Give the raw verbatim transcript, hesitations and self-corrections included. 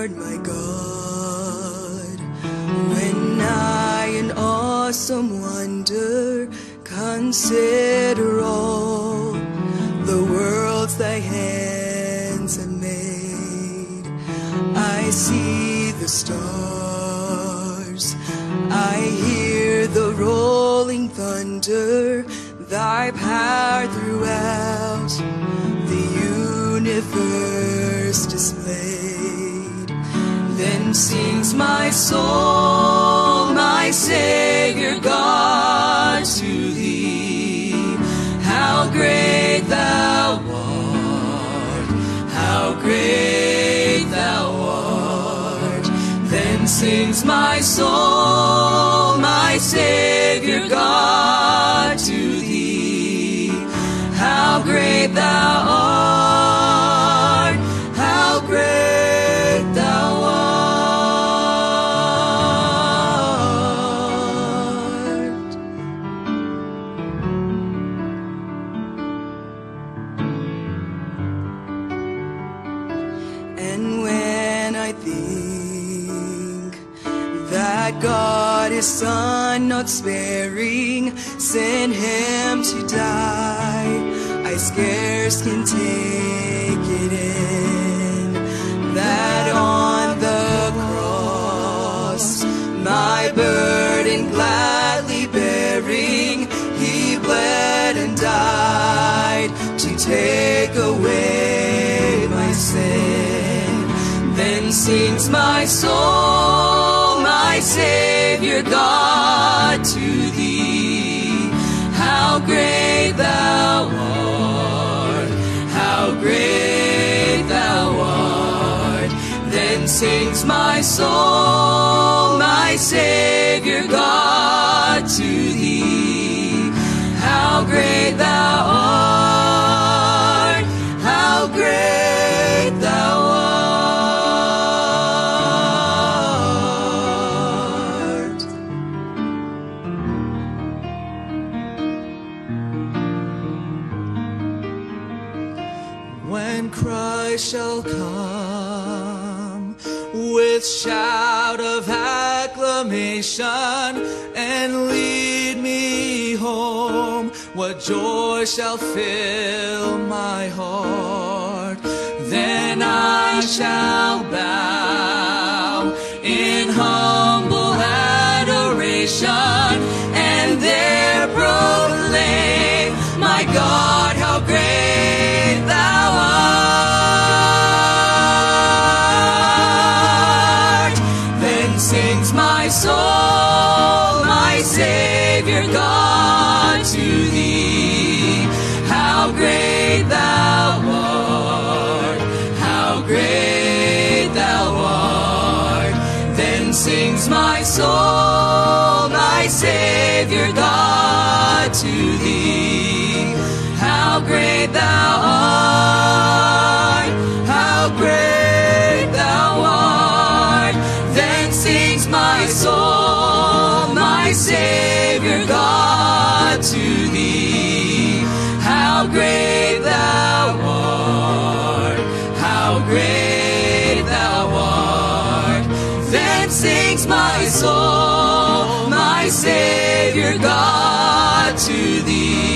Lord my God, when I in awesome wonder consider all the worlds thy hands have made. I see the stars, I hear the rolling thunder, thy power throughout the universe displayed. Then sings my soul, my Savior God, to thee. How great thou art, how great thou art. Then sings my soul, my Savior God, to thee. How great thou art, how great thou art. And when I think that God his Son not sparing sent him to die, I scarce can take it in, that on the cross my burden gladly bearing, he bled and died to take away my sin. Then sings my soul, my Savior God, to thee. How great thou art, how great thou art. Then sings my soul, my Savior God, to thee. How great thou art, how great thou art. When Christ shall come with shout of acclamation and lead me home, what joy shall fill my heart. Then I shall bow in humble adoration and there proclaim, my God, how great thou art. Then sings my soul, my Savior God, to thee. How great thou art, how great thou art. Then sings my soul, my Savior God, to thee. How great thou art, how great thou art. Then sings my soul, my Savior God, to thee. How great thou art, how great thou art. Then sings my soul, my Savior God, to thee.